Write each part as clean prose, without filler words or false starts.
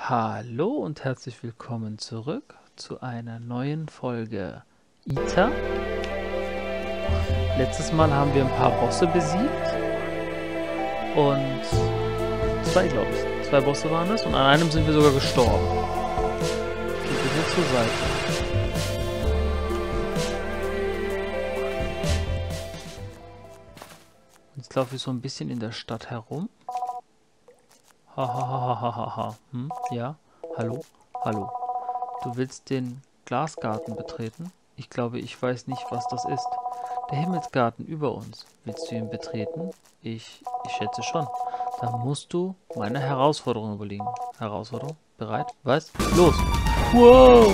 Hallo und herzlich willkommen zurück zu einer neuen Folge Ita. Letztes Mal haben wir ein paar Bosse besiegt und glaube ich. Zwei Bosse waren es und an einem sind wir sogar gestorben. Geht bitte zur Seite. Jetzt laufe ich so ein bisschen in der Stadt herum. Hahaha. Ja? Hallo? Hallo. Du willst den Glasgarten betreten? Ich glaube, ich weiß nicht, was das ist. Der Himmelsgarten über uns. Willst du ihn betreten? Ich schätze schon. Dann musst du meine Herausforderung überlegen. Herausforderung? Bereit? Was? Los! Wow!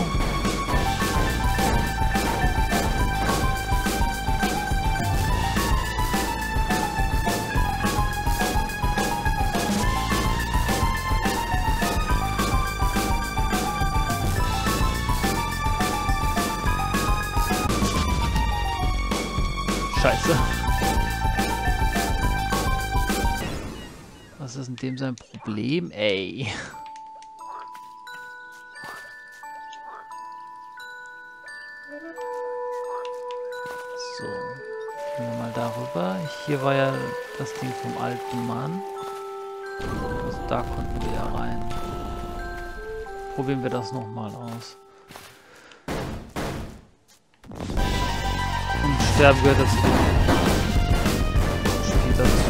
Scheiße. Was ist in dem sein Problem, ey? So. Gehen wir mal darüber. Hier war ja das Ding vom alten Mann. Also da konnten wir ja rein. Probieren wir das nochmal aus. Und Sterben gehört dazu. Spielt dazu.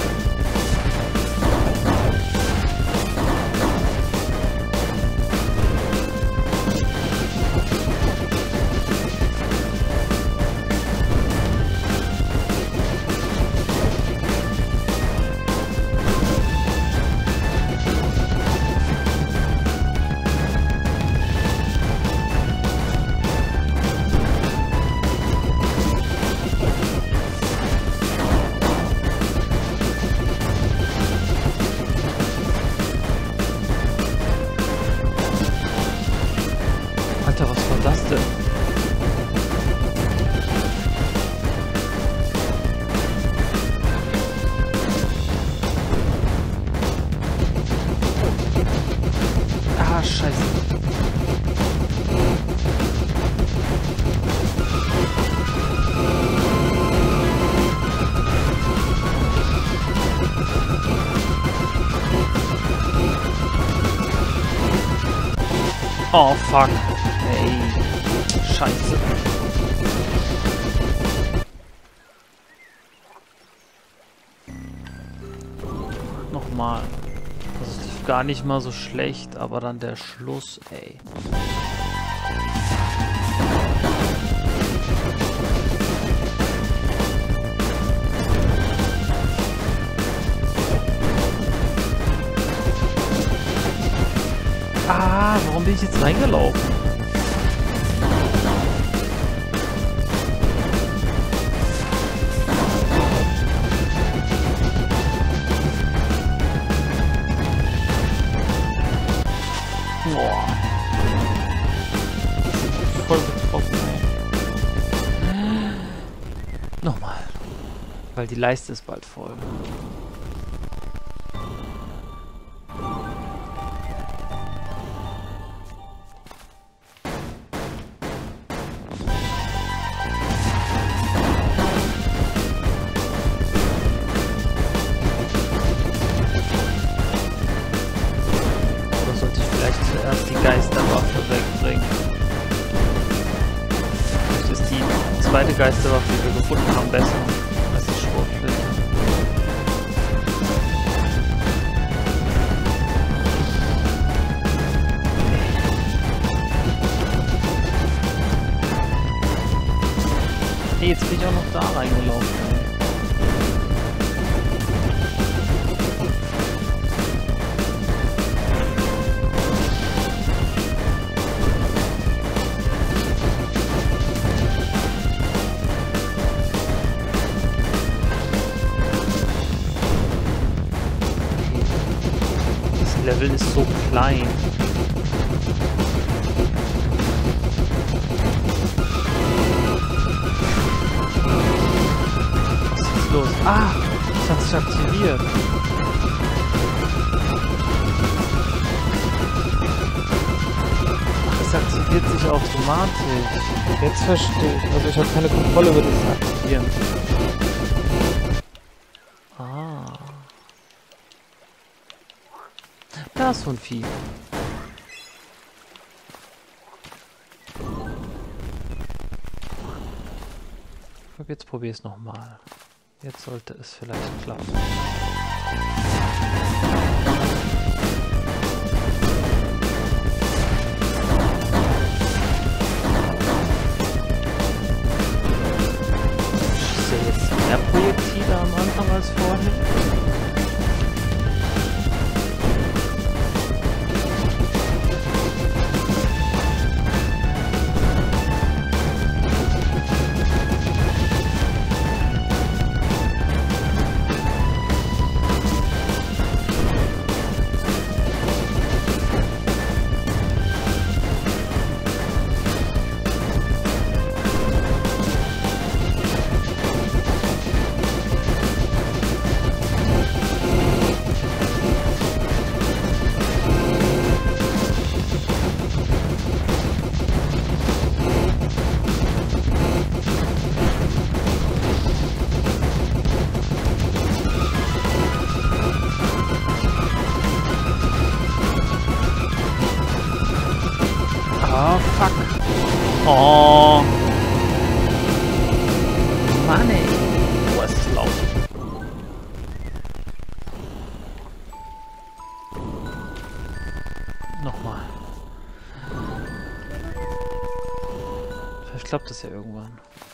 Alter, was war das denn? Ah, scheiße. Oh, fuck. Ey, scheiße. Nochmal. Das lief gar nicht mal so schlecht, aber dann der Schluss, ey. Ah, warum bin ich jetzt reingelaufen? Boah. Voll getroffen, ey. Nochmal. Weil die Leiste ist bald voll. Zuerst die Geisterwaffe wegbringen. Vielleicht ist die zweite Geisterwaffe, die wir gefunden haben, besser als die Schrotflinte. Hey, jetzt bin ich auch noch da reingelaufen. Level ist so klein. Was ist los? Ah! Das hat sich aktiviert. aktiviert sich automatisch. Jetzt verstehe ich. Also ich habe keine Kontrolle über das Aktivieren. Ah. Da ist so ein Vieh. Jetzt probier es nochmal. Jetzt sollte es vielleicht klappen. Ist ja jetzt mehr Projektile am Anfang als vorhin? Oh, fuck. Oh. Mann, ey. Oh, es ist laut. Nochmal. Vielleicht klappt das ja irgendwann.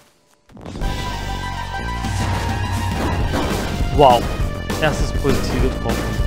Wow. Erstes Projektil getroffen.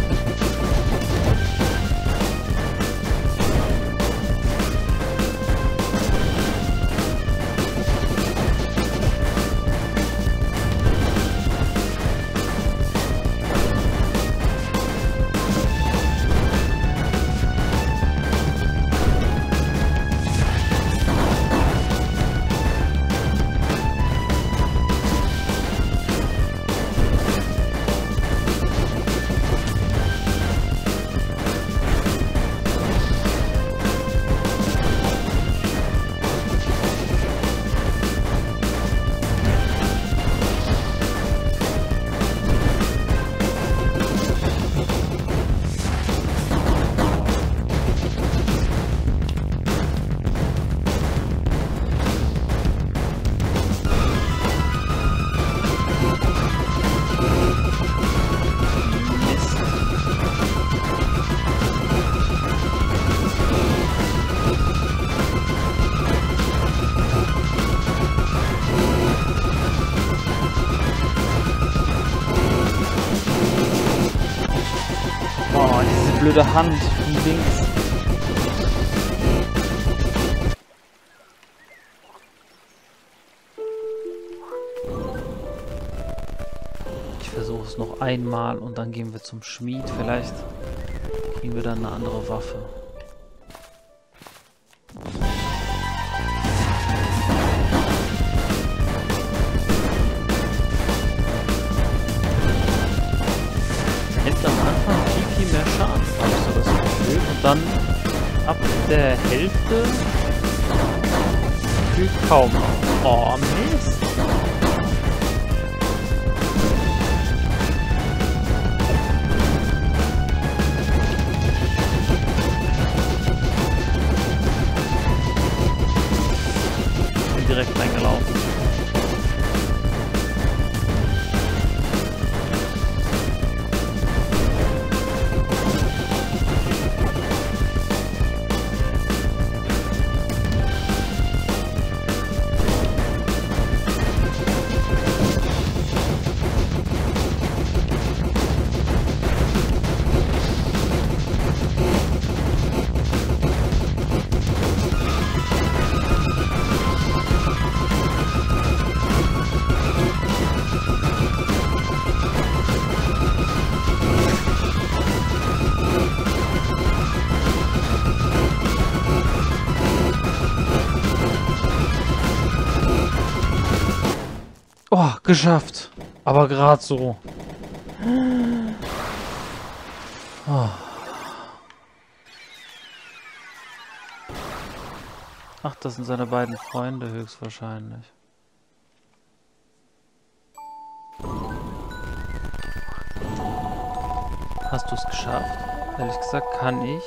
Oh, diese blöde Hand von links. Ich versuche es noch einmal und dann gehen wir zum Schmied. Vielleicht kriegen wir dann eine andere Waffe. Hält am Anfang viel mehr Schaden, habe ich so das Gefühl. Und dann ab der Hälfte gefühlt kaum noch. Oh, Mist. Bin direkt reingelaufen. Oh, geschafft. Aber gerade so. Oh. Ach, das sind seine beiden Freunde höchstwahrscheinlich. Hast du es geschafft? Ehrlich gesagt kann ich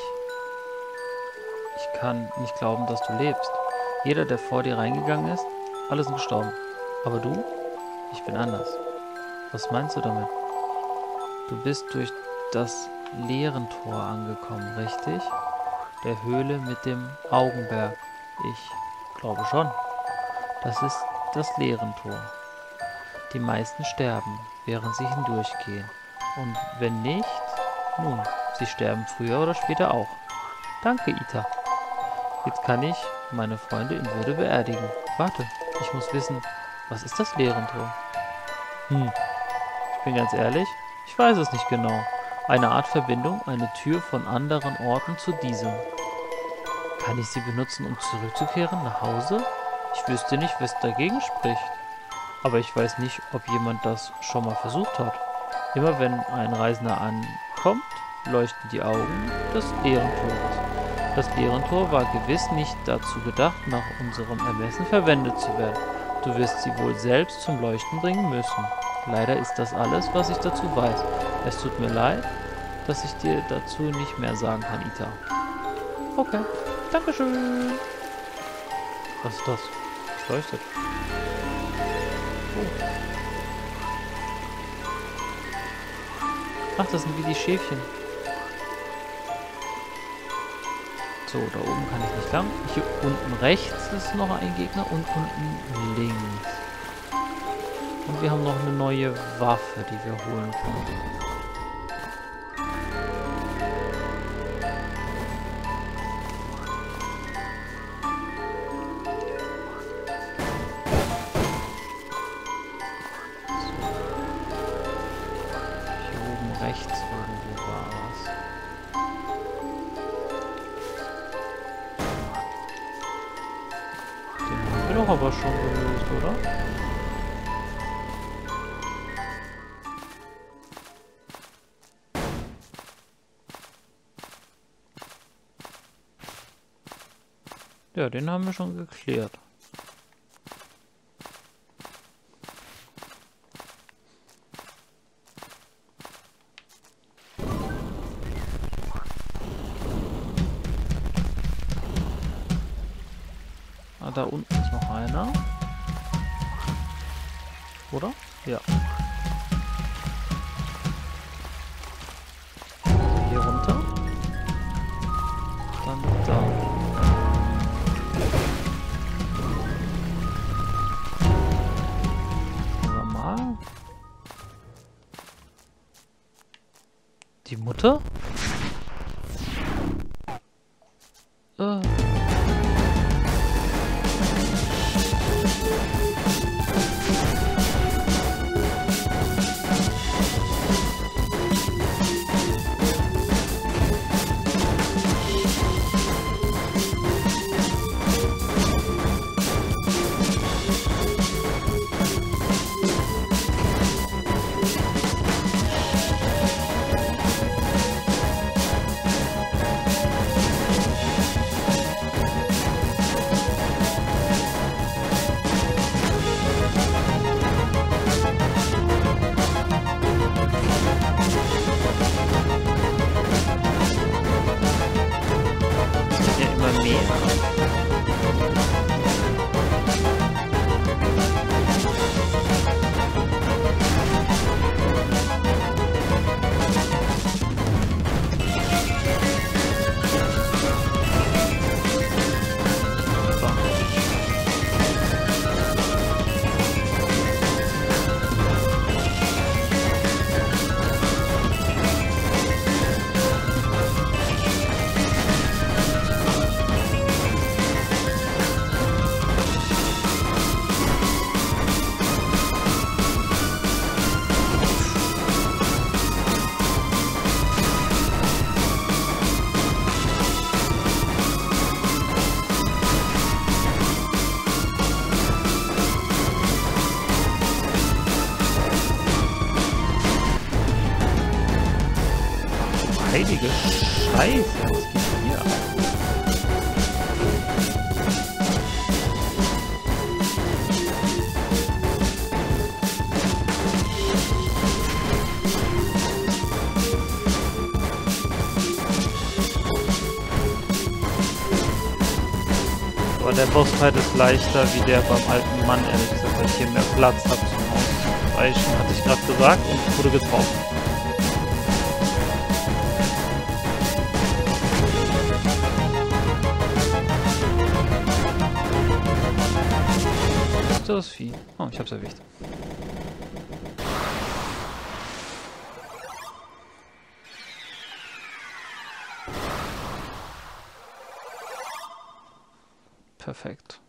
nicht glauben, dass du lebst. Jeder, der vor dir reingegangen ist, alle sind gestorben. Aber du? Ich bin anders. Was meinst du damit? Du bist durch das Leerentor angekommen, richtig? Der Höhle mit dem Augenberg. Ich glaube schon. Das ist das Leerentor. Die meisten sterben, während sie hindurchgehen. Und wenn nicht, nun, sie sterben früher oder später auch. Danke, Ita. Jetzt kann ich meine Freunde in Würde beerdigen. Warte, ich muss wissen, was ist das Leerentor? Ich bin ganz ehrlich, ich weiß es nicht genau. Eine Art Verbindung, eine Tür von anderen Orten zu diesem. Kann ich sie benutzen, um zurückzukehren nach Hause? Ich wüsste nicht, was dagegen spricht. Aber ich weiß nicht, ob jemand das schon mal versucht hat. Immer wenn ein Reisender ankommt, leuchten die Augen des Leerentores. Das Leerentor war gewiss nicht dazu gedacht, nach unserem Ermessen verwendet zu werden. Du wirst sie wohl selbst zum Leuchten bringen müssen. Leider ist das alles, was ich dazu weiß. Es tut mir leid, dass ich dir dazu nicht mehr sagen kann, Ita. Okay, Dankeschön. Was ist das? Es leuchtet. Oh. Ach, das sind wie die Schäfchen. So, da oben kann ich nicht lang. Hier unten rechts ist noch ein Gegner und unten links. Und wir haben noch eine neue Waffe, die wir holen können. Rechts irgendwo war was. Den haben wir doch aber schon gelöst, oder? Ja, den haben wir schon geklärt. Da unten ist noch einer. Oder? Ja. Also hier runter. Dann da. Gucken wir mal. Die Mutter? Heilige Scheiße, was geht hier ab? Aber der Bossfight ist leichter wie der beim alten Mann, ehrlich gesagt, weil ich hier mehr Platz habe zum Ausweichen, hatte ich gerade gesagt, und wurde getroffen. Was ist das Vieh? Oh, ich hab's erwischt. Perfekt.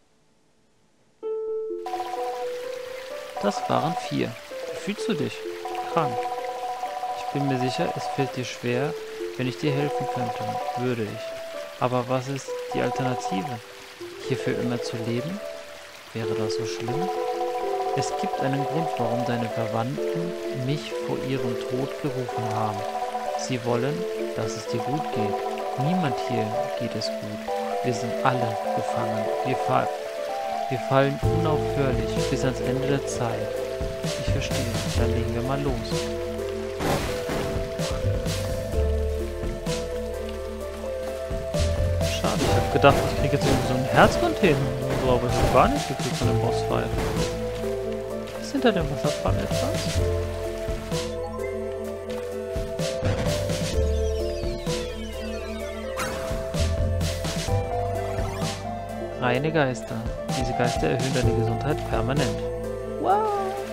Das waren 4. Wie fühlst du dich? Krank. Ich bin mir sicher, es fällt dir schwer, wenn ich dir helfen könnte. Würde ich. Aber was ist die Alternative? Hier für immer zu leben? Wäre das so schlimm? Es gibt einen Grund, warum deine Verwandten mich vor ihrem Tod gerufen haben. Sie wollen, dass es dir gut geht. Niemand hier geht es gut. Wir sind alle gefangen. Wir fallen unaufhörlich bis ans Ende der Zeit. Ich verstehe. Dann legen wir mal los. Schade, ich habe gedacht, ich kriege jetzt irgendwie so einen Herzcontainer oder so, aber ich habe gar nicht gekriegt von dem Bossfight. Ist hinter dem Wasserfall etwas? Reine Geister. Diese Geister erhöhen deine Gesundheit permanent. Wow!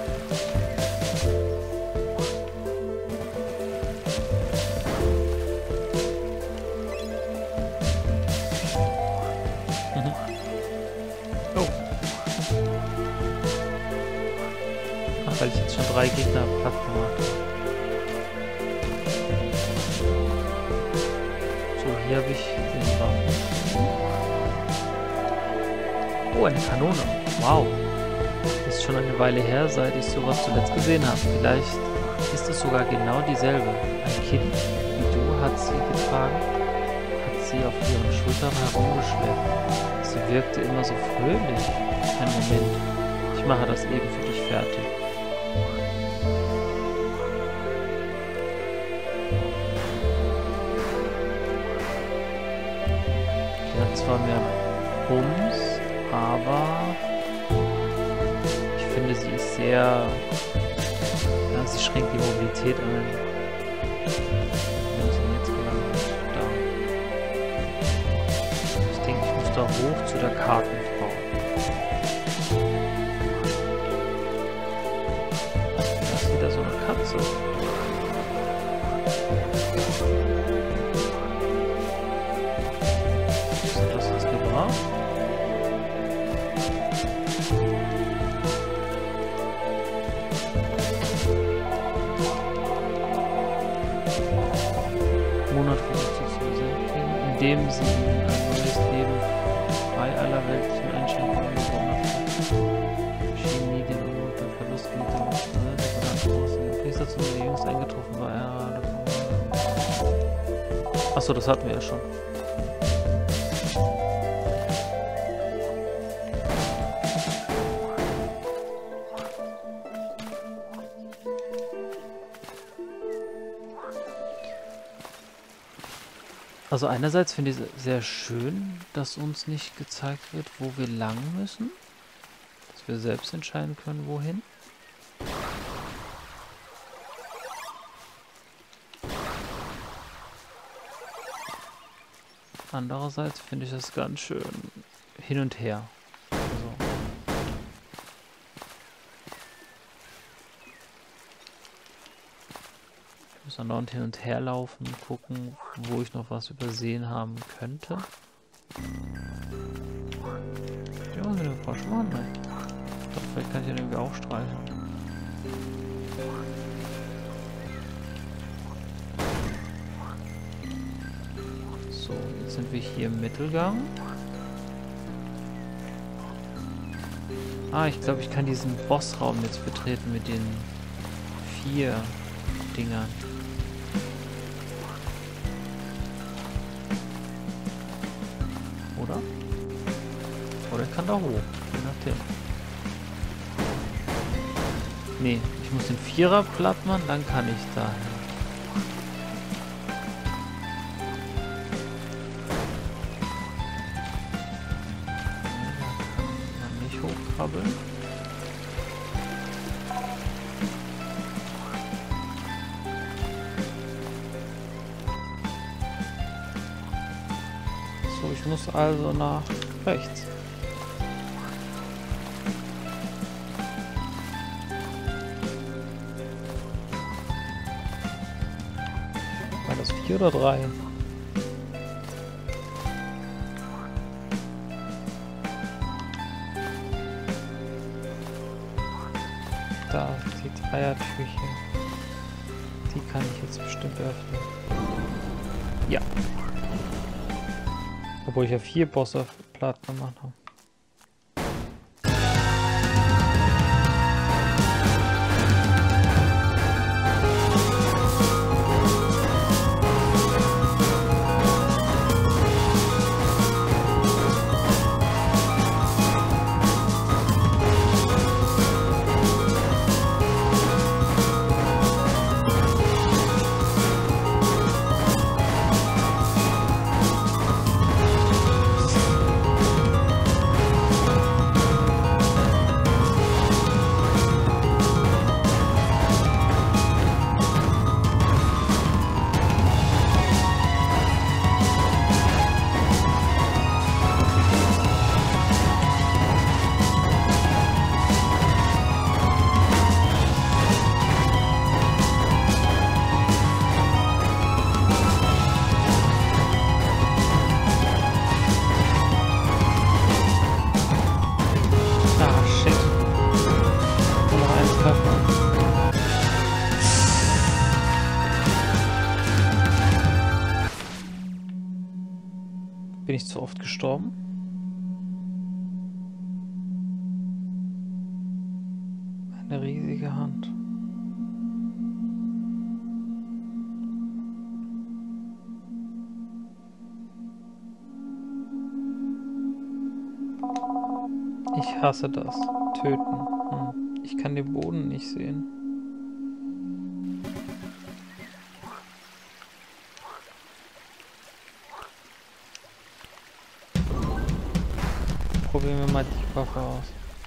Oh. Ach, weil ich jetzt schon 3 Gegner platt gemacht habe. So, hier habe ich den Waffen. Oh, eine Kanone. Wow. Ist schon eine Weile her, seit ich sowas zuletzt gesehen habe. Vielleicht ist es sogar genau dieselbe. Ein Kind wie du hat sie getragen, hat sie auf ihren Schultern herumgeschleppt. Sie wirkte immer so fröhlich. Einen Moment. Ich mache das eben für dich fertig. Die hat zwar mehr Bums, aber ich finde, sie ist sehr... Ja, sie schränkt die Mobilität ein. Wo ist denn jetzt gelandet? Da. Ich denke, ich muss da hoch zu der Kartenfrau. Da ist wieder so eine Katze. Was hat das jetzt gebracht? Monat versucht sie zu besänftigen, indem sie ihnen ein neues Leben frei aller weltlichen Einschränkungen angeboten hat. Schien nie den Unmut der Verlust mit dem großen Priester zu der jüngst eingetroffen war. Achso, das hatten wir ja schon. Also einerseits finde ich es sehr schön, dass uns nicht gezeigt wird, wo wir lang müssen. Dass wir selbst entscheiden können, wohin. Andererseits finde ich es ganz schön hin und her. Also ich muss andauernd hin und her laufen, gucken, wo ich noch was übersehen haben könnte. Ja, mit dem Froschmann, ne? Ich glaube, vielleicht kann ich den irgendwie auch streicheln. So, jetzt sind wir hier im Mittelgang. Ah, ich glaube, ich kann diesen Bossraum jetzt betreten mit den 4 Dingern. Oder? Oder ich kann da hoch. Je nachdem. Nee, ich muss den 4er platt machen, dann kann ich da hin. krabbeln. So, ich muss also nach rechts. War das 4 oder 3? Da, die Dreiertür hier. Die kann ich jetzt bestimmt öffnen. Ja. Obwohl ich ja 4 Bosse platt gemacht habe. Bin ich zu oft gestorben? Eine riesige Hand. Ich hasse das. Töten. Ich kann den Boden nicht sehen. Probieren wir mal die Waffe aus.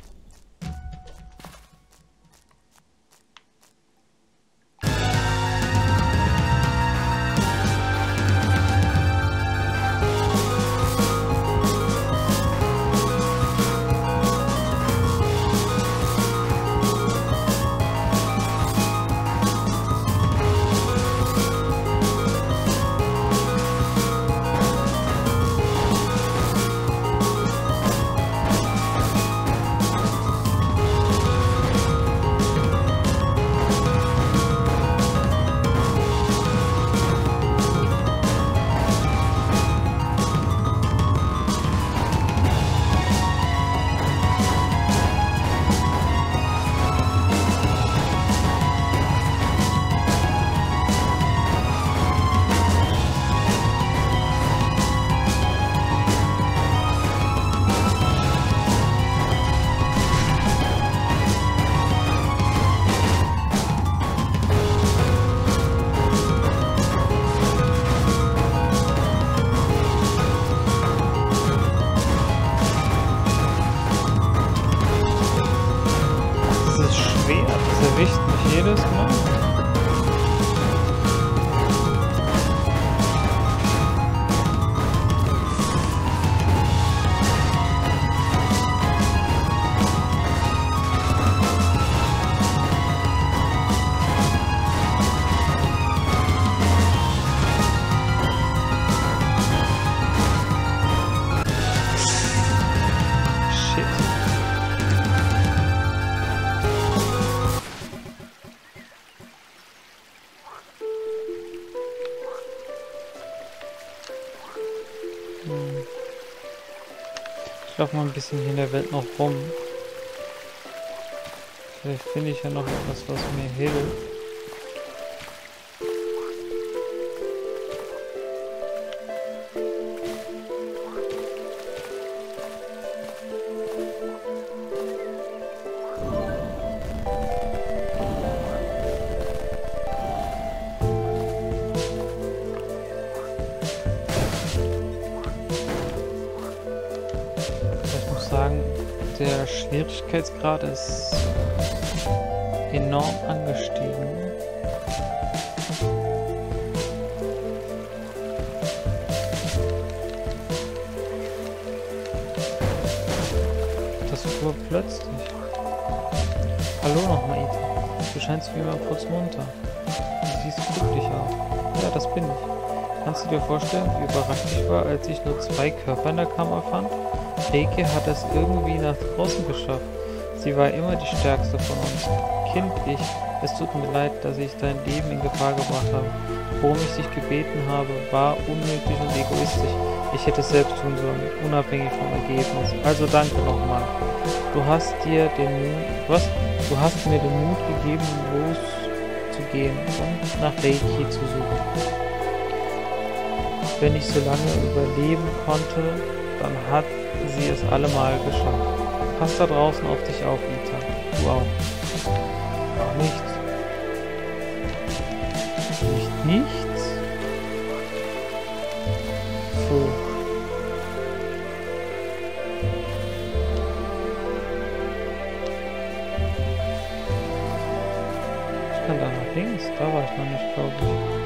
Erwischt mich jedes Mal. Ich laufe mal ein bisschen hier in der Welt noch rum. Vielleicht finde ich ja noch etwas, was mir hilft. Der Schwierigkeitsgrad ist enorm angestiegen. Das fuhr plötzlich. Hallo nochmal, Ethan. Du scheinst wie immer putzmunter. Du siehst glücklich aus. Ja, das bin ich. Kannst du dir vorstellen, wie überrascht ich war, als ich nur 2 Körper in der Kammer fand? Reike hat es irgendwie nach draußen geschafft. Sie war immer die stärkste von uns. Kind, es tut mir leid, dass ich dein Leben in Gefahr gebracht habe. Worum ich dich gebeten habe, war unnötig und egoistisch. Ich hätte es selbst tun sollen, unabhängig vom Ergebnis. Also danke nochmal. Du hast mir den Mut gegeben, loszugehen und nach Reiki zu suchen. Wenn ich so lange überleben konnte, dann hat sie es allemal geschafft. Pass da draußen auf dich auf, Ethan. Du auch. Gar nichts. Nichts? Puh. Ich kann da nach links. Da war ich noch nicht, glaube ich.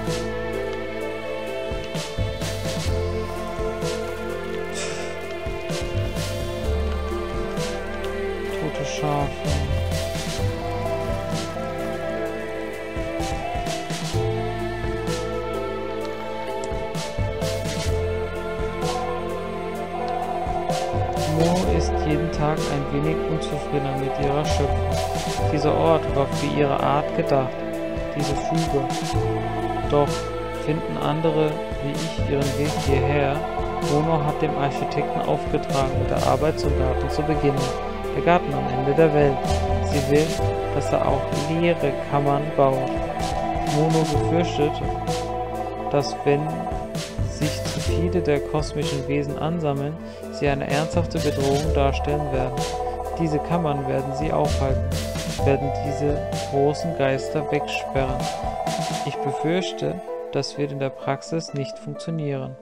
Schafe. Mo ist jeden Tag ein wenig unzufriedener mit ihrer Schöpfung. Dieser Ort war für ihre Art gedacht, diese Fuge. Doch finden andere wie ich ihren Weg hierher. Mono hat dem Architekten aufgetragen, mit der Arbeit zum Garten zu beginnen. Der Garten am Ende der Welt. Sie will, dass er auch leere Kammern baut. Mono befürchtet, dass wenn sich zu viele der kosmischen Wesen ansammeln, sie eine ernsthafte Bedrohung darstellen werden. Diese Kammern werden sie aufhalten, werden diese großen Geister wegsperren. Ich befürchte, das wird in der Praxis nicht funktionieren.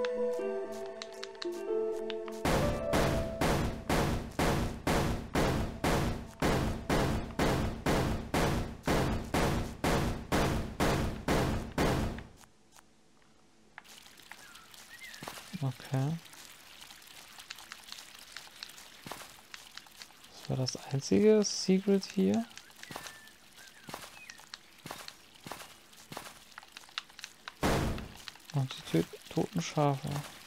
Okay. Das war das einzige Secret hier. Und die toten Schafe.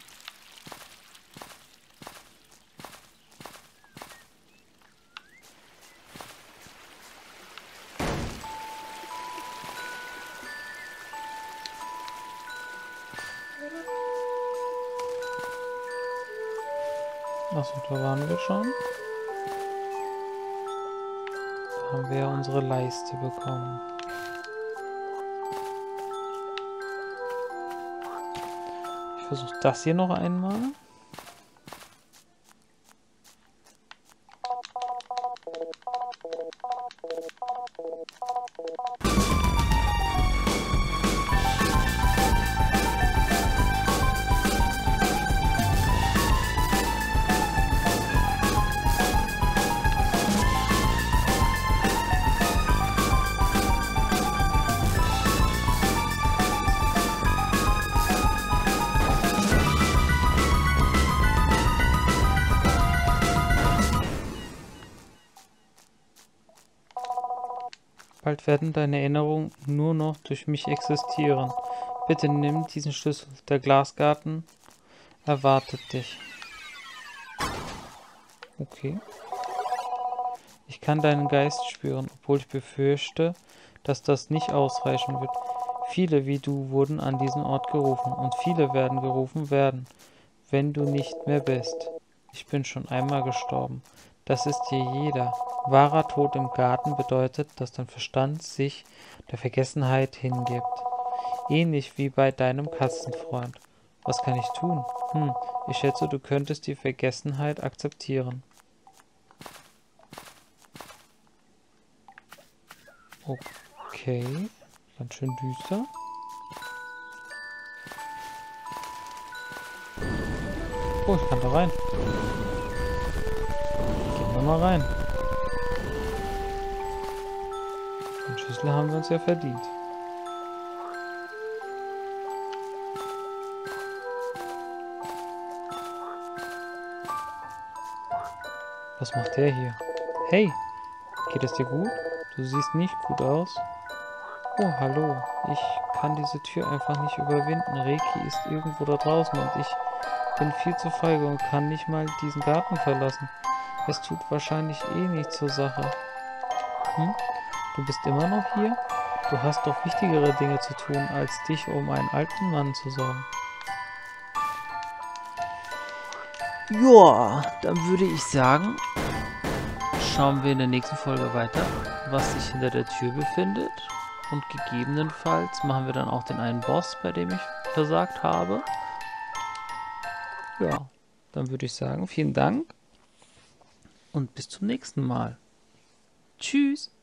Achso, da waren wir schon. Da haben wir ja unsere Leiste bekommen. Ich versuche das hier noch einmal. Bald werden deine Erinnerungen nur noch durch mich existieren. Bitte nimm diesen Schlüssel. Der Glasgarten erwartet dich. Okay. Ich kann deinen Geist spüren, obwohl ich befürchte, dass das nicht ausreichen wird. Viele wie du wurden an diesen Ort gerufen und viele werden gerufen werden, wenn du nicht mehr bist. Ich bin schon einmal gestorben. Das ist hier jeder. Wahrer Tod im Garten bedeutet, dass dein Verstand sich der Vergessenheit hingibt. Ähnlich wie bei deinem Katzenfreund. Was kann ich tun? Ich schätze, du könntest die Vergessenheit akzeptieren. Okay. Ganz schön düster. Oh, ich kann da rein. mal rein. Den Schüssel haben wir uns ja verdient. Was macht der hier? Hey, geht es dir gut? Du siehst nicht gut aus. Oh, hallo. Ich kann diese Tür einfach nicht überwinden. Reiki ist irgendwo da draußen und ich bin viel zu feige und kann nicht mal diesen Garten verlassen. Es tut wahrscheinlich eh nichts zur Sache. Hm? Du bist immer noch hier? Du hast doch wichtigere Dinge zu tun, als dich um einen alten Mann zu sorgen. Ja, dann würde ich sagen, schauen wir in der nächsten Folge weiter, was sich hinter der Tür befindet. Und gegebenenfalls machen wir dann auch den einen Boss, bei dem ich versagt habe. Ja, dann würde ich sagen, vielen Dank und bis zum nächsten Mal. Tschüss.